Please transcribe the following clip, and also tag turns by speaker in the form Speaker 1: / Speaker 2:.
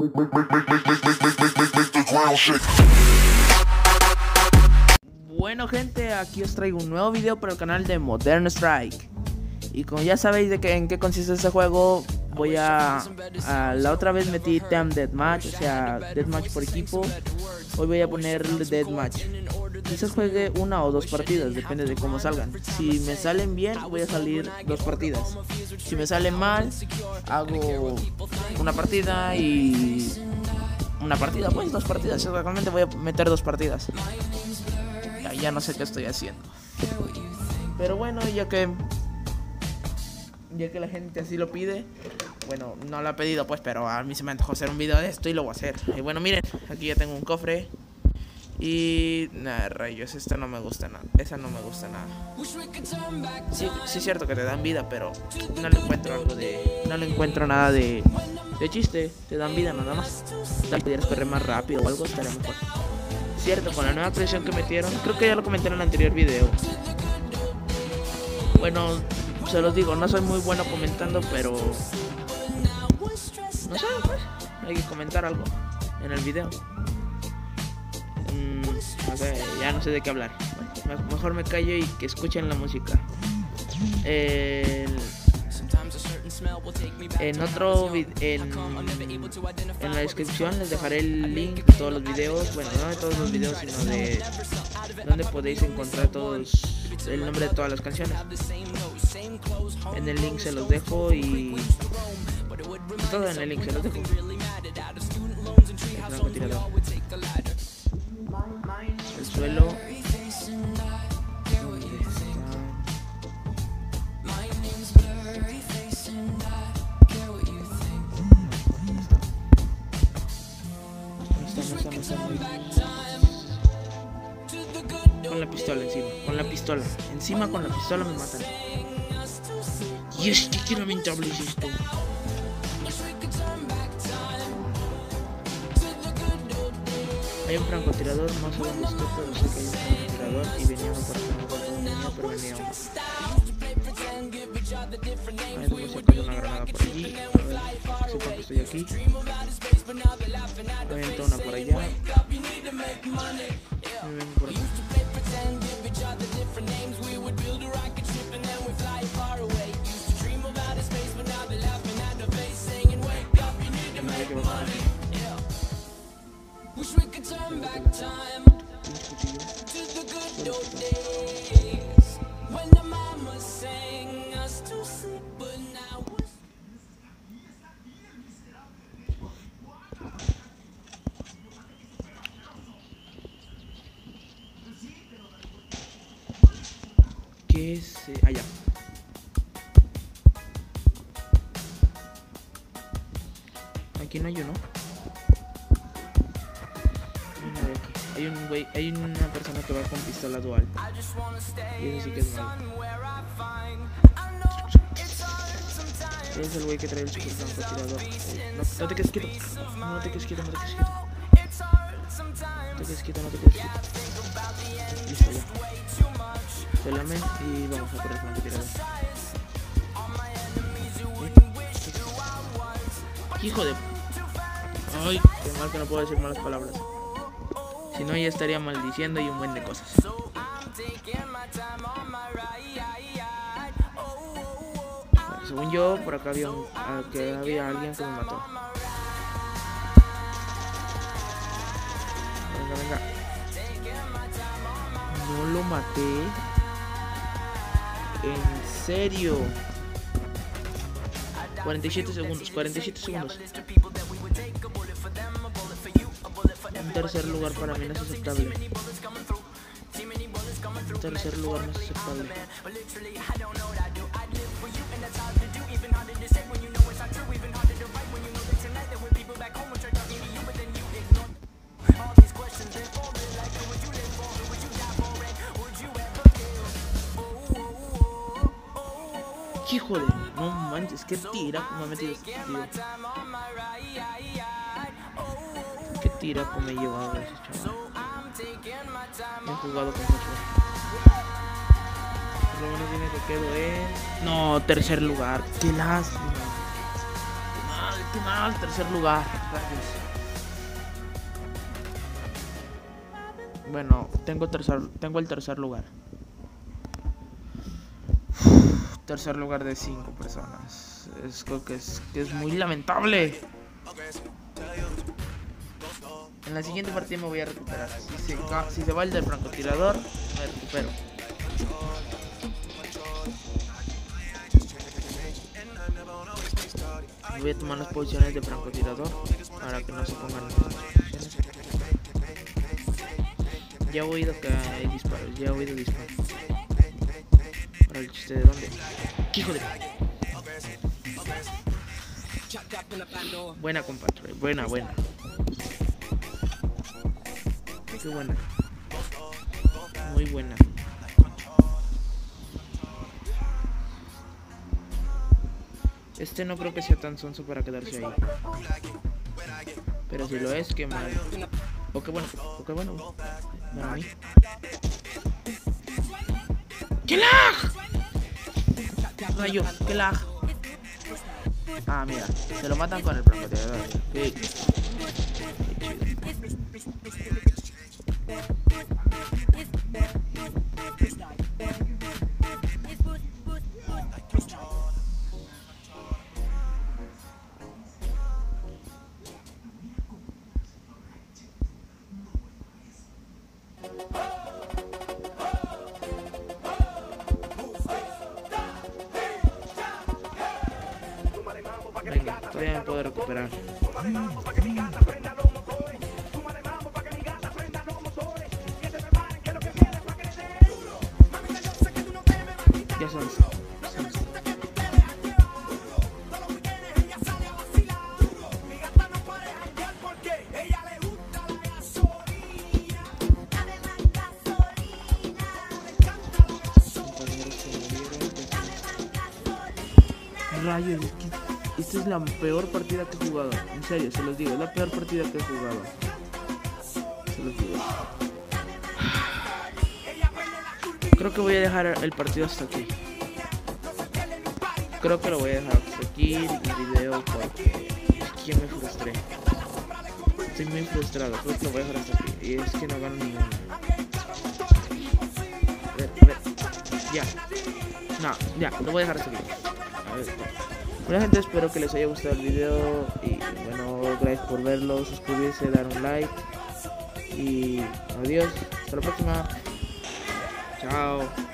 Speaker 1: Bueno gente, aquí os traigo un nuevo video para el canal de Modern Strike. Y como ya sabéis en qué consiste este juego, voy a la otra vez metí Team Deathmatch, o sea, Deathmatch por equipo. Hoy voy a poner Deathmatch. Quizás juegue una o dos partidas, depende de cómo salgan. Si me salen bien, voy a salir dos partidas. Si me salen mal, hago una partida y una partida, pues dos partidas. Realmente voy a meter dos partidas. Ya no sé qué estoy haciendo. Pero bueno, ya que la gente así lo pide. Bueno, no lo ha pedido pues, pero a mí se me antojó hacer un video de esto y lo voy a hacer. Y bueno, miren, aquí ya tengo un cofre. Y nada, rayos, esta no me gusta nada. Esa no me gusta nada. Sí es cierto que te dan vida, pero no le encuentro algo de... No le encuentro nada de chiste. Te dan vida nada más. Si pudieras correr más rápido o algo, estaría mejor. Cierto, con la nueva presión que metieron, creo que ya lo comenté en el anterior video. Bueno, se los digo, no soy muy bueno comentando, pero no sé, pues, hay que comentar algo en el video. No sé, ya no sé de qué hablar. Bueno, mejor me callo y que escuchen la música. En la descripción les dejaré el link de todos los videos. Bueno, no de todos los videos, sino de donde podéis encontrar el nombre de todas las canciones. En el link se los dejo y todo en el link se los dejo. El suelo. Con la pistola encima con la pistola me matan. Y es que qué lamentable es esto. Hay un francotirador, no sé dónde está, pero sé que hay un francotirador y venía uno por acá, no recuerdo dónde venía, pero venía uno. Voy a sacar una granada por allí, a ver, sepa que estoy aquí. Aviento una por allá. Me vengo por acá. ¿Qué es? Allá. Aquí no hay uno. Hay una persona que va con pistola dual. Y eso sí que es malo. Es el güey que trae el super francotirador. No te quedes quieto. No te quedes quieto. No te quedes quieto. Listo, ya. Pelame y vamos a por el francotirador. Hijo de... Ay, qué mal que no puedo decir malas palabras. Si no, ya estaría maldiciendo y un buen de cosas. Bueno, según yo, por acá había alguien que me mató. Venga. No lo maté. En serio. 47 segundos. En tercer lugar para mí no es aceptable. Hijo de... No manches, qué tiraco me ha metido este tío. Qué tiraco me he llevado ese chaval. Me he jugado con mucho. Por lo menos viene que quedo en... No, tercer lugar. Qué lástima. Qué mal qué mal, tercer lugar. Rayos. Bueno, tengo el tercer lugar. Tercer lugar de 5 personas. Creo que es muy lamentable. En la siguiente partida me voy a recuperar. Si se va el del francotirador, me recupero. Voy a tomar las posiciones de francotirador para que no se pongan en posiciones. Ya he oído que hay disparos, ya he oído disparos. Para el chiste de dónde. ¡Hijo de! Buena, compadre, buena. Qué buena. Muy buena. Este no creo que sea tan sonso para quedarse ahí. Pero si lo es, qué mal. O qué bueno. Para mí. ¡Qué lag! Rayos, qué lag. Ah, mira, se lo matan con el francotirador. Qué chido. Venga, todavía me puedo recuperar. Ya son. Rayos, esta es la peor partida que he jugado. En serio, se los digo, es la peor partida que he jugado. Se los digo. Creo que voy a dejar el partido hasta aquí. Creo que lo voy a dejar hasta aquí el video porque es que me frustré. Estoy muy frustrado, creo que lo voy a dejar hasta aquí. Y es que no gano ninguna. A ver. Ya. No, ya, lo voy a dejar hasta aquí. A ver. Bueno, gente, espero que les haya gustado el video. Y bueno, gracias por verlo. Suscribirse, dar un like. Y adiós. Hasta la próxima. Chao.